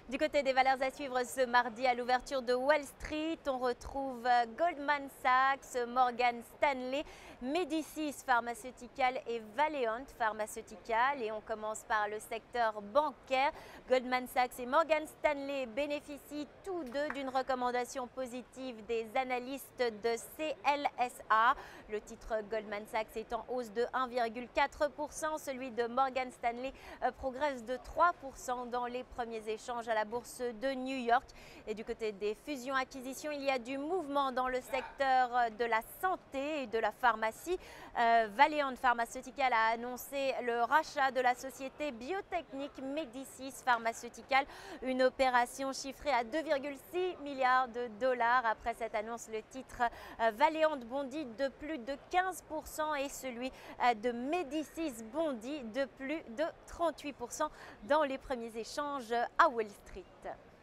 Du côté des valeurs à suivre ce mardi à l'ouverture de Wall Street, on retrouve Goldman Sachs, Morgan Stanley, Medicis Pharmaceutical et Valeant Pharmaceutical. Et on commence par le secteur bancaire. Goldman Sachs et Morgan Stanley bénéficient tous deux d'une recommandation positive des analystes de CLSA. Le titre Goldman Sachs est en hausse de 1,4%, celui de Morgan Stanley progresse de 3% dans les premiers échanges à la bourse de New York. Et du côté des fusions-acquisitions, il y a du mouvement dans le secteur de la santé et de la pharmacie. Valeant Pharmaceutical a annoncé le rachat de la société biotechnique Medicis Pharmaceutical, une opération chiffrée à 2,6 milliards de dollars. Après cette annonce, le titre Valeant bondit de plus de 15% et celui de Medicis bondit de plus de 38% dans les premiers échanges à Wall Street.